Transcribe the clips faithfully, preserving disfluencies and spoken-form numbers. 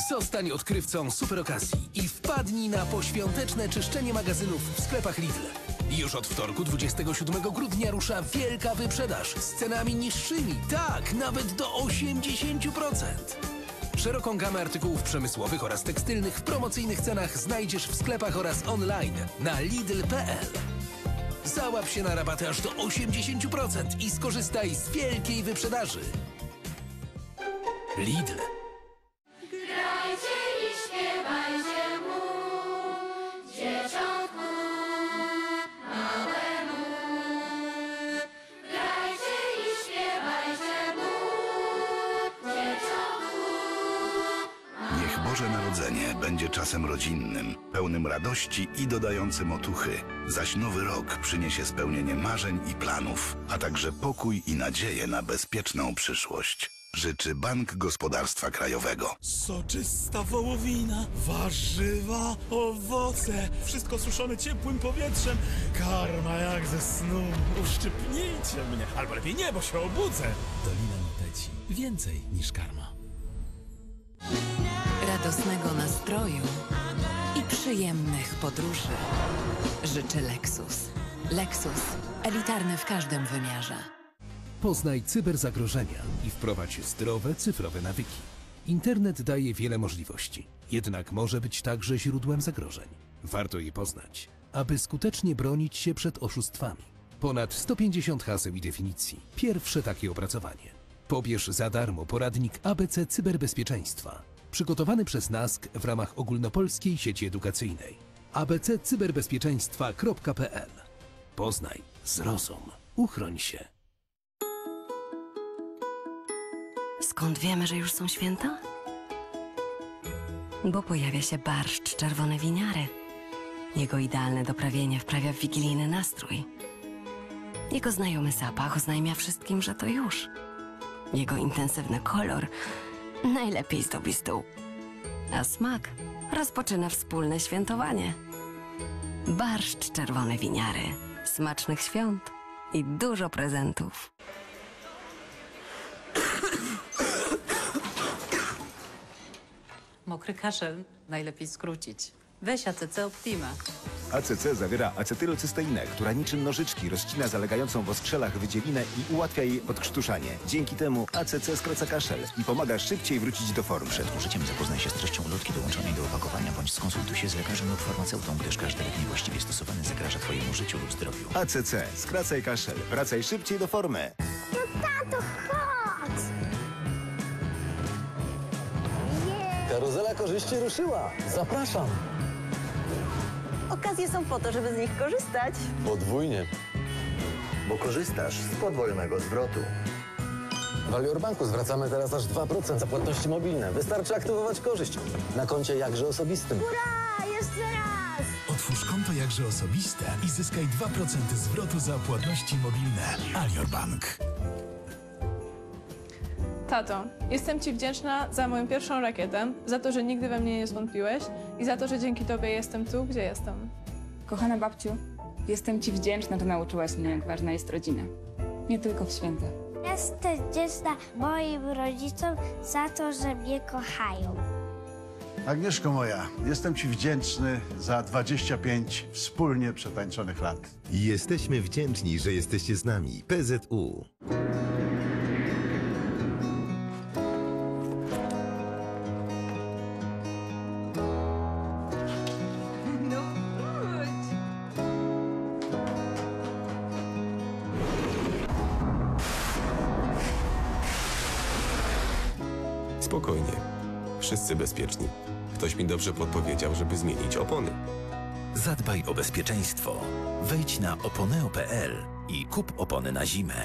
Zostań odkrywcą super okazji i wpadnij na poświąteczne czyszczenie magazynów w sklepach Lidl. Już od wtorku dwudziestego siódmego grudnia rusza wielka wyprzedaż z cenami niższymi, tak, nawet do osiemdziesięciu procent. Szeroką gamę artykułów przemysłowych oraz tekstylnych w promocyjnych cenach znajdziesz w sklepach oraz online na lidl kropka p l. Załap się na rabaty aż do osiemdziesięciu procent i skorzystaj z wielkiej wyprzedaży. Lidl. Grajcie i śpiewajcie mu, dzieciątku małemu. Grajcie i śpiewajcie mu, dzieciątku małemu. Niech Boże Narodzenie będzie czasem rodzinnym, pełnym radości i dodającym otuchy. Zaś nowy rok przyniesie spełnienie marzeń i planów, a także pokój i nadzieję na bezpieczną przyszłość. Życzy Bank Gospodarstwa Krajowego. Soczysta wołowina, warzywa, owoce, wszystko suszone ciepłym powietrzem. Karma jak ze snu. Uszczypnijcie mnie, albo lepiej nie, bo się obudzę. Dolina Nuteci. Więcej niż karma. Radosnego nastroju i przyjemnych podróży życzy Lexus. Lexus. Elitarny w każdym wymiarze. Poznaj cyberzagrożenia i wprowadź zdrowe, cyfrowe nawyki. Internet daje wiele możliwości, jednak może być także źródłem zagrożeń. Warto je poznać, aby skutecznie bronić się przed oszustwami. Ponad sto pięćdziesiąt haseł i definicji. Pierwsze takie opracowanie. Pobierz za darmo poradnik A B C Cyberbezpieczeństwa, przygotowany przez nask w ramach ogólnopolskiej sieci edukacyjnej. a b c cyberbezpieczeństwa kropka p l. Poznaj, zrozum, uchroń się. Skąd wiemy, że już są święta? Bo pojawia się barszcz czerwone winiary. Jego idealne doprawienie wprawia w wigilijny nastrój. Jego znajomy zapach oznajmia wszystkim, że to już. Jego intensywny kolor najlepiej zdobi stół. A smak rozpoczyna wspólne świętowanie. Barszcz czerwone winiary. Smacznych świąt i dużo prezentów. Mokry kaszel najlepiej skrócić. Weź A C C Optima. A C C zawiera acetylocysteinę, która niczym nożyczki rozcina zalegającą w oskrzelach wydzielinę i ułatwia jej odkrztuszanie. Dzięki temu A C C skraca kaszel i pomaga szybciej wrócić do formy. Przed użyciem zapoznaj się z treścią ulotki dołączonej do opakowania bądź skonsultuj się z lekarzem lub farmaceutą, gdyż każdy lek niewłaściwie stosowany zagraża Twojemu życiu lub zdrowiu. A C C. Skracaj kaszel. Wracaj szybciej do formy. No tato, chodź! Karuzela korzyści ruszyła. Zapraszam. Okazje są po to, żeby z nich korzystać. Podwójnie. Bo korzystasz z podwójnego zwrotu. W Alior Banku zwracamy teraz aż dwa procent za płatności mobilne. Wystarczy aktywować korzyść na koncie jakże osobistym. Hurra! Jeszcze raz! Otwórz konto jakże osobiste i zyskaj dwa procent zwrotu za płatności mobilne. Alior Bank. Tato, jestem Ci wdzięczna za moją pierwszą rakietę, za to, że nigdy we mnie nie zwątpiłeś i za to, że dzięki Tobie jestem tu, gdzie jestem. Kochana babciu, jestem Ci wdzięczna, że nauczyłaś mnie, jak ważna jest rodzina. Nie tylko w święta. Jestem wdzięczna moim rodzicom za to, że mnie kochają. Agnieszko moja, jestem Ci wdzięczny za dwadzieścia pięć wspólnie przetańczonych lat. Jesteśmy wdzięczni, że jesteście z nami. P Z U. Spokojnie. Wszyscy bezpieczni. Ktoś mi dobrze podpowiedział, żeby zmienić opony. Zadbaj o bezpieczeństwo. Wejdź na oponeo kropka p l i kup opony na zimę.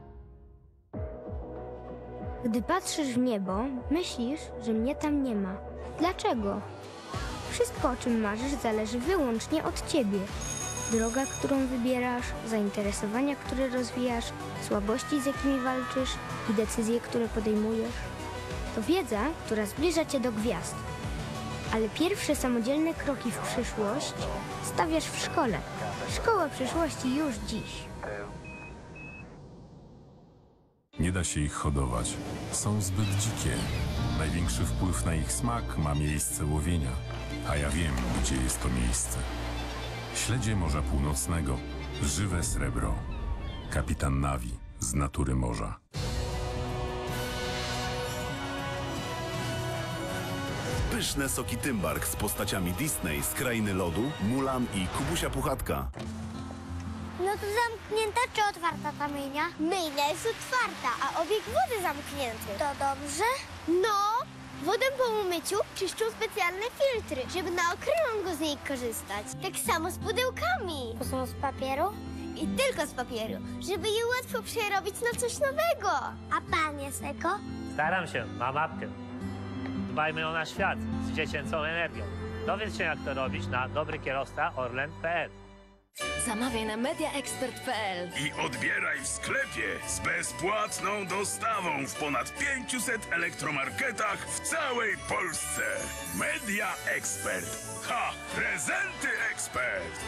Gdy patrzysz w niebo, myślisz, że mnie tam nie ma. Dlaczego? Wszystko, o czym marzysz, zależy wyłącznie od ciebie. Droga, którą wybierasz, zainteresowania, które rozwijasz, słabości, z jakimi walczysz i decyzje, które podejmujesz. To wiedza, która zbliża cię do gwiazd. Ale pierwsze samodzielne kroki w przyszłość stawiasz w szkole. Szkoła przyszłości już dziś. Nie da się ich hodować. Są zbyt dzikie. Największy wpływ na ich smak ma miejsce łowienia. A ja wiem, gdzie jest to miejsce. Śledzie Morza Północnego. Żywe srebro. Kapitan Navi z natury morza. Pyszne soki Tymbark z postaciami Disney z Krainy Lodu, Mulan i Kubusia Puchatka. No to zamknięta czy otwarta ta myjnia? Myjnia jest otwarta, a obieg wody zamknięty. To dobrze? No, wodę po umyciu czyszczą specjalne filtry, żeby na okrągło z niej korzystać. Tak samo z pudełkami. To są z papieru? I tylko z papieru, żeby je łatwo przerobić na coś nowego. A pan jest eko? Staram się, mam apkę. Dbajmy o nasz świat z dziecięcą energią. Dowiedz się, jak to robić na dobrykierowca orlen kropka p l. Zamawiaj na mediaexpert kropka p l. I odbieraj w sklepie z bezpłatną dostawą w ponad pięciuset elektromarketach w całej Polsce. Media Expert. Ha! Prezenty Ekspert!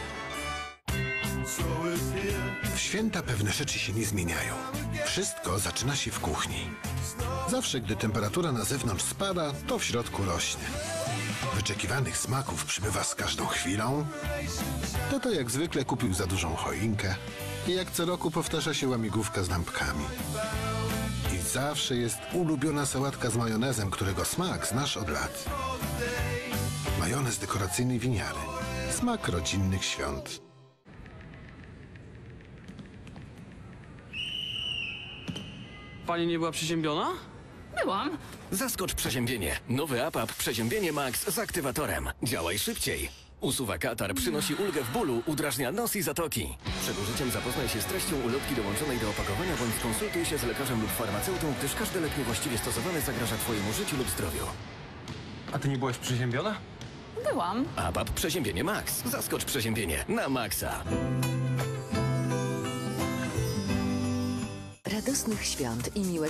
W święta pewne rzeczy się nie zmieniają. Wszystko zaczyna się w kuchni. Zawsze, gdy temperatura na zewnątrz spada, to w środku rośnie. Wyczekiwanych smaków przybywa z każdą chwilą. Tato jak zwykle kupił za dużą choinkę i jak co roku powtarza się łamigłówka z lampkami. I zawsze jest ulubiona sałatka z majonezem, którego smak znasz od lat. Majonez dekoracyjny winiary. Smak rodzinnych świąt. Pani nie była przeziębiona? Byłam. Zaskocz przeziębienie. Nowy APAP Przeziębienie Max z aktywatorem. Działaj szybciej. Usuwa katar, przynosi ulgę w bólu, udrażnia nos i zatoki. Przed użyciem zapoznaj się z treścią ulotki dołączonej do opakowania bądź skonsultuj się z lekarzem lub farmaceutą, gdyż każdy lek niewłaściwie stosowany zagraża Twojemu życiu lub zdrowiu. A ty nie byłaś przeziębiona? Byłam. APAP Przeziębienie Max. Zaskocz przeziębienie na maksa. Radosnych świąt i miłego